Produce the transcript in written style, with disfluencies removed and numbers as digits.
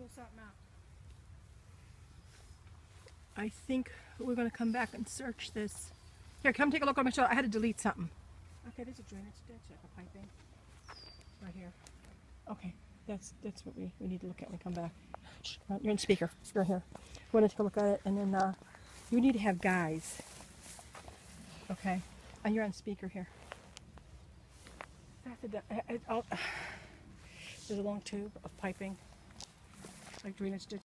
pull something out. I think we're going to come back and search this. Here, come take a look on my shoulder. I had to delete something. Okay, there's a drainage ditch, like a piping. Right here. Okay, that's what we need to look at when we come back. Shh, you're in speaker. You're here. We're going to take a look at it, and then you need to have guys. Okay, and you're on speaker here. There's a long tube of piping, like drainage ditch.